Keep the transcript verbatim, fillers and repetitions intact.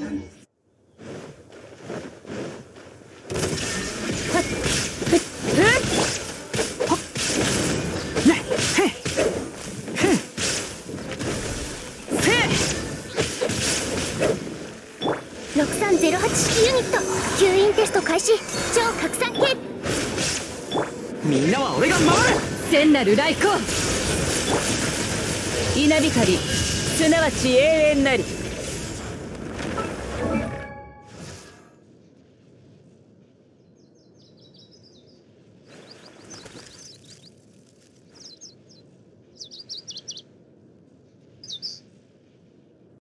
ろくさんゼロはち式ユニット吸引テスト開始。超拡散系。 みんなは俺が守る。 聖なる来光稲光すなわち永遠なり。